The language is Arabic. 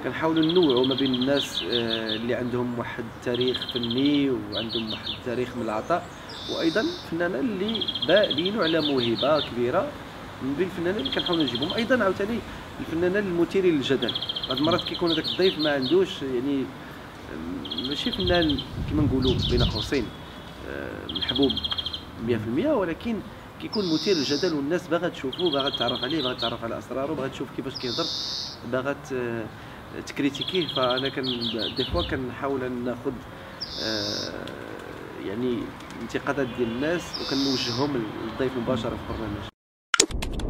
كنحاولوا ننوعوا ما بين الناس اللي عندهم واحد التاريخ فني وعندهم واحد التاريخ من العطاء، وايضا الفنانين اللي بينوا على موهبه كبيره من بين الفنانين اللي كنحاولوا نجيبهم. ايضا عاوتاني الفنانين المثيرين للجدل، بعض المرات كيكون هذاك الضيف ما عندوش يعني ماشي فنان كما نقولوا بين قوسين محبوب 100%، ولكن كيكون مثير للجدل والناس باغا تشوفو، باغا تعرف عليه، باغا تعرف على اسراره، باغا تشوف كيفاش كيهضر، باغا تكريتيكيه. فانا دي فوا كنحاول ناخذ يعني انتقادات ديال الناس وكنوجههم للضيف مباشره في البرنامج.